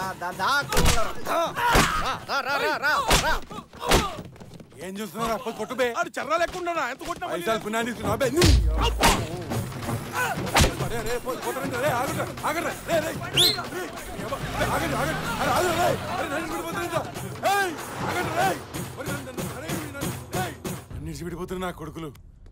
ఏం చూస్తున్నావు? కొట్టుబే చర్ర లేకుండా ఎంత కొట్టినా విడిపోతున్నా నా కొడుకులు.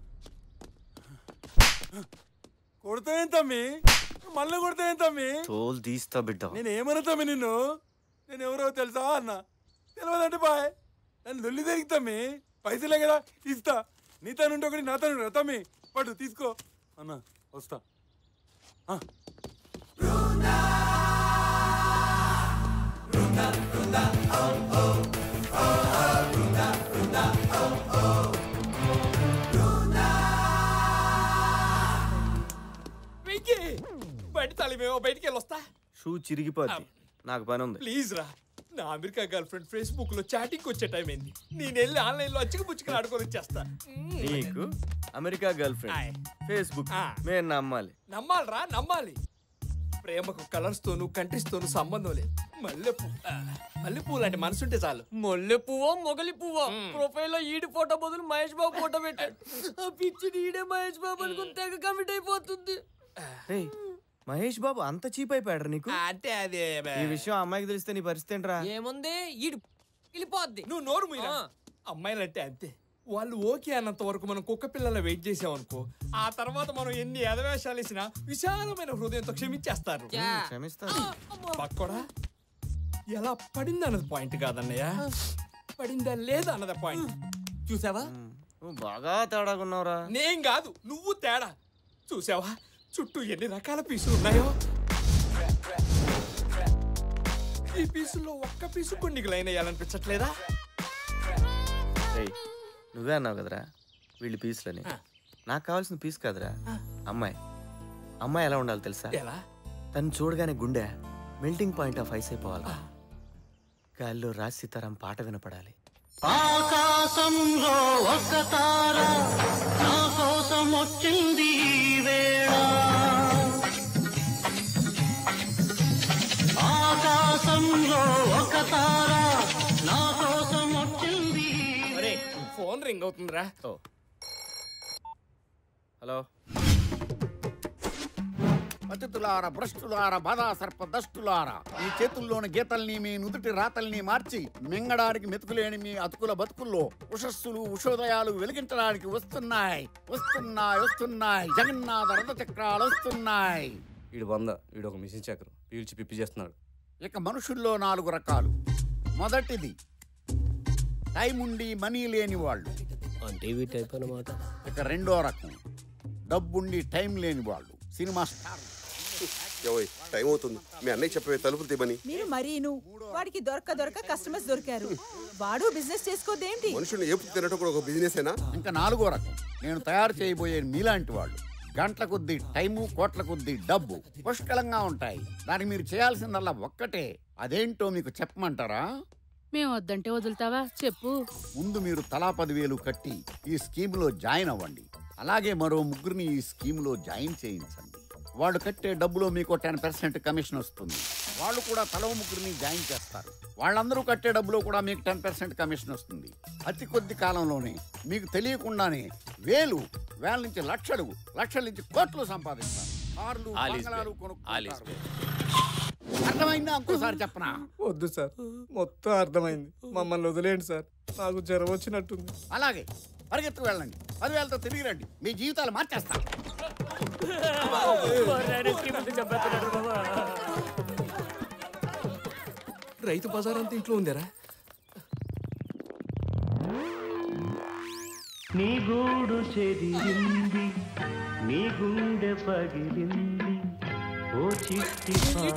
కొడతాయేం తమ్మి? మళ్ళీ కొడతాయేం తమ్మి? తోలు తీస్తా బిడ్డ. నేనేమన్నా తమ్మి నిన్ను? నేను ఎవరో తెలుసా అన్న? తెలియదంటే బాయ్ నన్ను దొల్లి తిరిగి తమ్మి. పైసలే కదా ఇస్తా. నీ తనుంటే ఒకటి నా తను తమ్మి. పట్టు తీసుకో అన్న. వస్తా. బయట తాళిమేమో బయటికి వెళ్ళొస్తా. షూ చిరిగిపోద్ది. నాకు పని ఉంది. ప్లీజ్ రా. నా అమెరికా గర్ల్ ఫ్రెండ్ ఫేస్బుక్ లో చాటింగ్ వచ్చే టైం అయింది. నేను వెళ్ళి ఆన్లైన్ లో అచ్చుకు పుచ్చుకుని ఆడుకొని వచ్చేస్తా. నీకు అమెరికా గర్ల్ ఫ్రెండ్ ఫేస్బుక్ మేము నమ్మాలి? నమ్మాలరా, నమ్మాలి. ప్రేమకు కలర్స్ తోను కంట్రీస్ తోను సంబంధం లేదు. మల్లెపూ లాంటి మనసుంటే చాలు. మొల్లె పువ్వో మొగలి పువ్వో ప్రొఫైల్ లో ఈడి ఫోటో బదులు మహేష్ బాబు ఫోటో పెట్టాడు. ఆ పిచ్చి ఈడే మహేష్ బాబు అనుకుని తెగ కమిట్ అయిపోతుంది. మహేష్ బాబు అంత చీప్ అయిపోయాడు నీకు? అంటే అదే ఈ విషయం అమ్మాయికి తెలిస్తే నీ పరిస్థితి ఏంట్రా? ఏముంది ఈడు వెళ్ళిపోద్ది. నువ్వు నోరు మీరా. అమ్మాయిలంటే అంతే. వాళ్ళు ఓకే అన్నంత వరకు మనం కుక్క పిల్లల వెయిట్ చేసామనుకో, ఆ తర్వాత మనం ఎన్ని ఎదవేషాలు వేసినా విశాలమైన హృదయంతో క్షమించేస్తారు. పక్కోడా ఎలా పడింది అన్నది పాయింట్ కాదన్నయ్య, పడిందా లేదా అన్నది పాయింట్. చూసావా? బాగా తేడాగా ఉన్నావురా. నేను కాదు నువ్వు తేడా. చూసావా చుట్టూ ఎన్ని రకాల పీసులు ఉన్నాయో? ఈ పీసుల్లో ఒక్క పీసు కొన్ని లైన్ వేయాలనిపించట్లేదా? నువ్వే అన్నావు కదరా వీళ్ళు పీసులని. నాకు కావాల్సిన పీస్ కాదురా అమ్మాయి. అమ్మాయి ఎలా ఉండాలి తెలుసా? తను చూడగానే గుండె మెల్టింగ్ పాయింట్ ఆఫ్ ఐస్ అయిపోవాలి. గాల్లో రాజ్ సీతారాం పాట వినపడాలి. ఆకాశంలో ఒక తార నా కోసం వచ్చింది వేళ. ఆకాశంలో ఒక తార నా కోసం వచ్చింది. ఫోన్ రింగ్ అవుతుందిరా. హలో. అతిథులార భ్రష్టులార బాధా సర్ప దష్టులారా, ఈ చేతుల్లోని గీతల్ని మీ నుదుటి రాతల్ని మార్చి మింగడానికి మెతుకులేని మీ అతుకుల బతుకుల్లో ఉషస్సులు ఉషోదయాలు వెలిగించడానికి వస్తున్నాయి వస్తున్నాయి వస్తున్నాయి. జగన్నాథ రథ చక్రాలు వస్తున్నాయి. వీడు ఒక మిషన్ చక్రం పీల్చి పిప్పి చేస్తున్నాడు. ఇక మనుషుల్లో 4 రకాలు. మొదటిది టైం ఉండి మనీ లేని వాళ్ళు. ఇక రెండో రకం డబ్బుండి టైం లేని వాళ్ళు, సినిమా స్టార్. టైం అవుతుంది, మీ అన్నయ్య చెప్పే తలుపులు తీమని. మీరు మరీను వాడికి దొరక కస్టమర్స్ దొరికారు. వాడు బిజినెస్ చేసుకోదేంటి? మనుషుల్ని ఏపు తినడం కూడా ఒక బిజినెస్ ఏనా? ఇంకా 4వ రకం నేను తయారు చేయబోయే మీలాంటి వాళ్ళు. గంటల కొద్దీ టైము, కోట్ల కొద్దీ డబ్బు పుష్కలంగా ఉంటాయి. దానికి మీరు చేయాల్సిందల్లా ఒక్కటే. అదేంటో మీకు చెప్పమంటారా? మేము వద్దంటే వదులుతావా చెప్పు. ముందు మీరు తలా 10,000 కట్టి ఈ స్కీమ్ లో జాయిన్ అవ్వండి. అలాగే మరో 3 ఈ స్కీమ్ లో జాయిన్ చేయించండి. వాళ్ళు కట్టే డబ్బులో మీకు 10% కమిషన్ వస్తుంది. వాళ్ళు కూడా తలో 3 జాయిన్ చేస్తారు. వాళ్ళందరూ కట్టే డబ్బులో కూడా మీకు 10% కమిషన్ వస్తుంది. అతి కొద్ది కాలంలోనే మీకు తెలియకుండానే వేల నుంచి లక్షలు, లక్షల నుంచి కోట్లు సంపాదిస్తారు. కార్లు, బంగళాలు కొనుక్కుంటారు. అర్థమైందా? ఇంకోసారి చెప్పనా? వద్దు సార్, మొత్తం అర్థమైంది. మమ్మల్ని వదిలేండి సార్, నాకు జ్వరం వచ్చినట్టుంది. అలాగే పరిగెత్తుకు వెళ్ళండి. 10,000తో తిరిగి రండి. మీ జీవితాలు మార్చేస్తాను. రైతు బజార్ అంతా ఇంట్లో ఉందేరా? నీ గూడు చెదిరింది, నీ గుండె పగిలింది, ఓ చిట్టి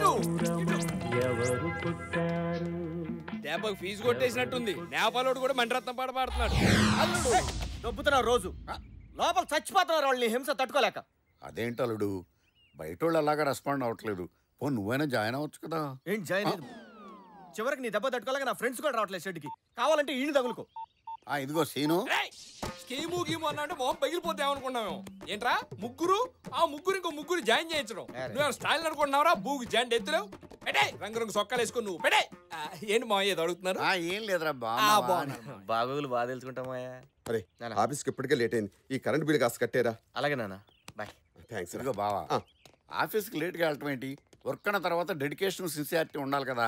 ఎవరు పుట్టారు? దెబ్బకు ఫీజు కొట్టేసినట్టుంది. నేపాలోడు కూడా మండరత్నం పాట పాడుతున్నాడు. దొబ్బుతున్నారు రోజు, లోపల చచ్చిపోతున్నారు వాళ్ళని హింస తట్టుకోలేక. అదేంటలుడు బయటోళ్ళు అలాగా రెస్పాండ్ అవ్వట్లేదు. నువ్వైనా జాయిన్ అవ్వచ్చు కదా. ఏంటి జాయిన్? చివరికి నీ దెబ్బ తట్టుకోలేక నా ఫ్రెండ్స్ కూడా రావట్లేదు షెడ్కి. కావాలంటే ఈయన తగులుకో. ఇదిగో సీను, స్కీము గీము అన్నా అంటే మొహం పగిలిపోతే ఏమనుకున్నావు ఏంట్రా? ముగ్గురు ఇంకో 3 జాయిన్ చేయించడం నువ్వు స్టైల్ అనుకుంటున్నావురా? బూగు జాయిన్ ఎత్తులేవు. పెడే రంగురంగు సొక్కాలు వేసుకుని నువ్వు పెడే ఏంటి మా ఏదో అడుగుతున్నారు ఏం లేదురా బాగోగులు బాగా తెలుసుకుంటామయ్యా. అరే ఆఫీస్కి ఇప్పటికే లేట్ అయింది. ఈ కరెంట్ బిల్ కాస్త కట్టారా? అలాగే నాన్న, బాయ్. థ్యాంక్స్. ఇదిగో బావా, ఆఫీస్కి లేట్గా వెళ్ళటం ఏంటి? వర్క్ అన్న తర్వాత డెడికేషన్ సిన్సియారిటీ ఉండాలి కదా.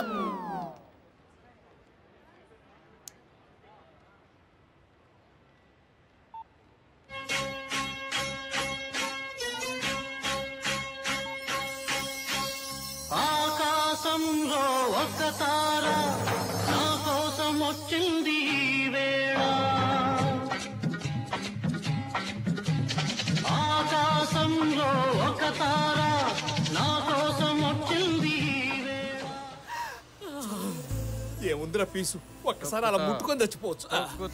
ఆకాశంలో ఒక తార నా కోసం వచ్చింది వేళ, ఆకాశంలో ఒక తార నా కోసం వచ్చింది వేళ. ఏముందిరా పీసు, ఒక్కసారి అలా ముట్టుకొని చచ్చిపోవచ్చు.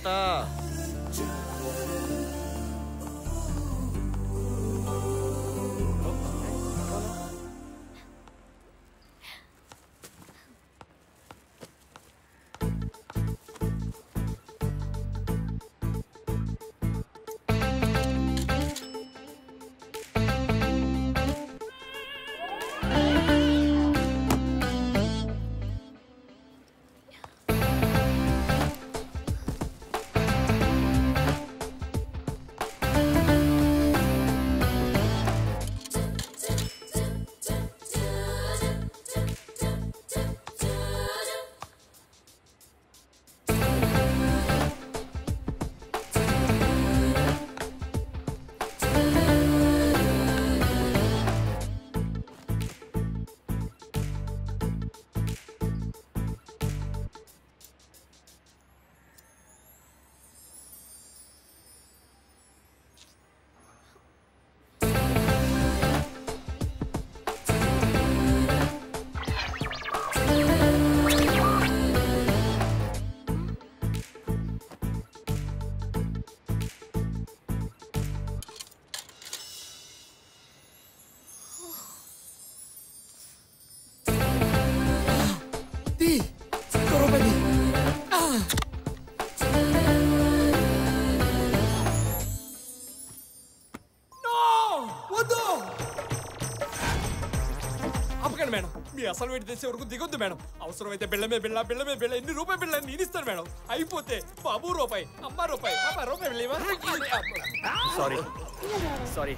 మేడం మీ అసలు వేడి తెచ్చే వరకు దిగొద్దు మేడం. అవసరమైతే బిళ్ళమే బిళ్ళ బిళ్ళమే బిళ్ళ ఎన్ని రూపాయి బిళ్ళ నేను ఇస్తాను మేడం. అయిపోతే బాబు రూపాయి, అమ్మ రూపాయి, పాప రూపాయి బిళ్ళ. సారీ సారీ,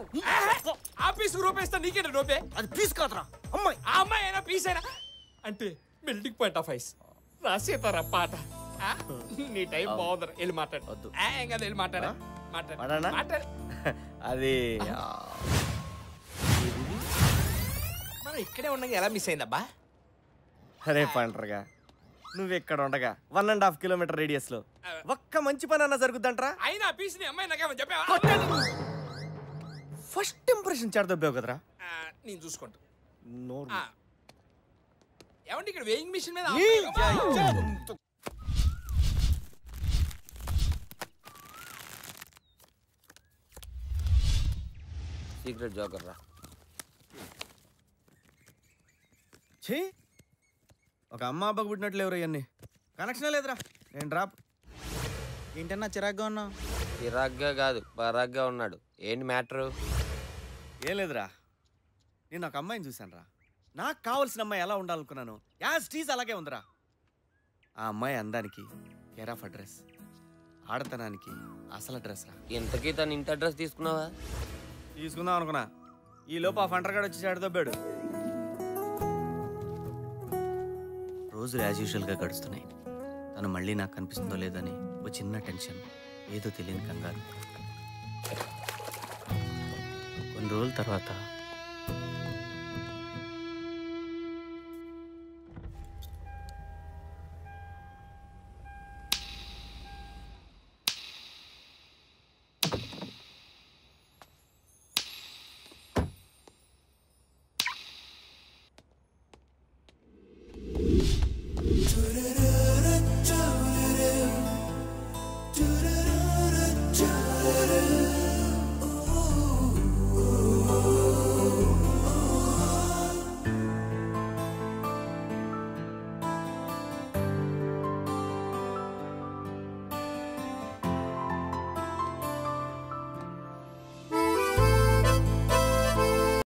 ఆఫీస్ రూపాయి ఇస్తా, నీకేనా రూపాయి? అది పీస్ కాదురా అమ్మాయి. ఆ అమ్మాయి అయినా పీస్ అయినా అంటే మెల్టింగ్ పాయింట్ ఆఫ్ ఐస్ రాసేతారా పాట. నీ టైం బాగుందరా, వెళ్ళి మాట్లాడు. వద్దు ఏం కదా, వెళ్ళి మాట్లాడా మాట్లాడు. అది మనం ఇక్కడే ఉండగా ఎలా మిస్ అయిందబ్బా? అరే పంటరుగా, నువ్వు ఇక్కడ ఉండగా 1.5 కిలోమీటర్ రేడియస్ లో ఒక్క మంచి పని అన్నా జరుగుద్దంటరా. అయినా పీస్ ని అమ్మాయి నాకేమో చెప్పావా? ఫస్ట్ ఇంప్రెషన్ చెడదొబ్బావు కదరా. నేను చూసుకుంటా. నోరు ఏమంటే ఇక్కడ వేయింగ్ మిషన్ మీద సీక్రెట్ జోకర్ రా. ఒక అమ్మ అబ్బకు పుట్టినట్లు ఎవరు ఇవన్నీ కనెక్షన్ లేదురా. నేను డ్రాప్. ఏంటన్నా చిరాగ్గా ఉన్నావు? చిరాగ్గా కాదు, పరాగ్గా ఉన్నాడు. ఏంటి మ్యాటరు? ఏం లేదురా, నేను ఒక అమ్మాయిని చూశాను రా. నాకు కావాల్సిన అమ్మాయి ఎలా ఉండాలనుకున్నాను యాజ్ టీజ్ అలాగే ఉందిరా. ఆ అమ్మాయి అందానికి కేర్ ఆఫ్ అడ్రస్, ఆడతనానికి అసలు అడ్రస్ రా. ఇంతకీ తను ఇంత అడ్రస్ తీసుకున్నావా? తీసుకుందాం అనుకున్నా, ఈ లోపు ఆ ఫంటర్ గాడు వచ్చి చెడదొబ్బాడు. రోజులు యాజ్ యూజువల్గా గడుస్తున్నాయి. తను మళ్ళీ నాకు కనిపిస్తుందో లేదని ఓ చిన్న టెన్షన్, ఏదో తెలియని కంగారు. కొన్ని రోజుల తర్వాత